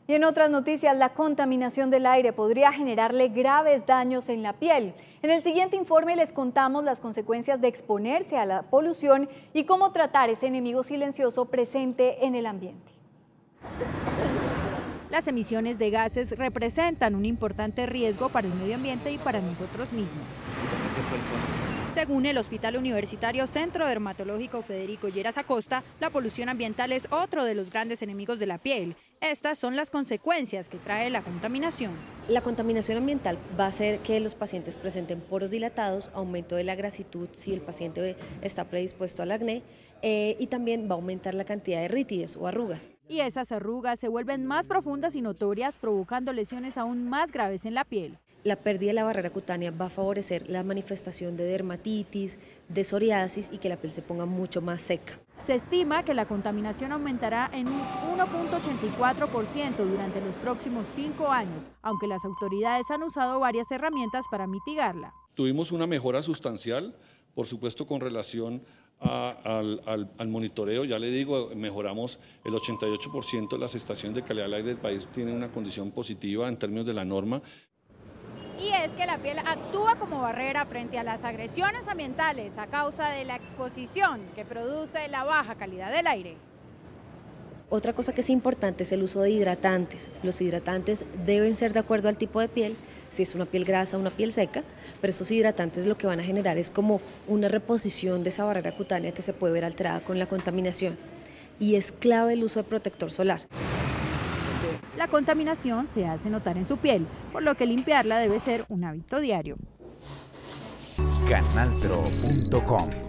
Y en otras noticias, la contaminación del aire podría generarle graves daños en la piel. En el siguiente informe les contamos las consecuencias de exponerse a la polución y cómo tratar ese enemigo silencioso presente en el ambiente. Las emisiones de gases representan un importante riesgo para el medio ambiente y para nosotros mismos. Según el Hospital Universitario Centro Dermatológico Federico Lleras Acosta, la polución ambiental es otro de los grandes enemigos de la piel. Estas son las consecuencias que trae la contaminación. La contaminación ambiental va a hacer que los pacientes presenten poros dilatados, aumento de la grasitud si el paciente está predispuesto al acné, y también va a aumentar la cantidad de rítides o arrugas. Y esas arrugas se vuelven más profundas y notorias, provocando lesiones aún más graves en la piel. La pérdida de la barrera cutánea va a favorecer la manifestación de dermatitis, de psoriasis y que la piel se ponga mucho más seca. Se estima que la contaminación aumentará en un 1.84% durante los próximos 5 años, aunque las autoridades han usado varias herramientas para mitigarla. Tuvimos una mejora sustancial, por supuesto con relación al monitoreo. Ya le digo, mejoramos el 88% de las estaciones de calidad del aire del país, tienen una condición positiva en términos de la norma. Y es que la piel actúa como barrera frente a las agresiones ambientales a causa de la exposición que produce la baja calidad del aire. Otra cosa que es importante es el uso de hidratantes. Los hidratantes deben ser de acuerdo al tipo de piel, si es una piel grasa o una piel seca, pero esos hidratantes lo que van a generar es como una reposición de esa barrera cutánea que se puede ver alterada con la contaminación. Y es clave el uso de protector solar. La contaminación se hace notar en su piel, por lo que limpiarla debe ser un hábito diario. Canaltro.com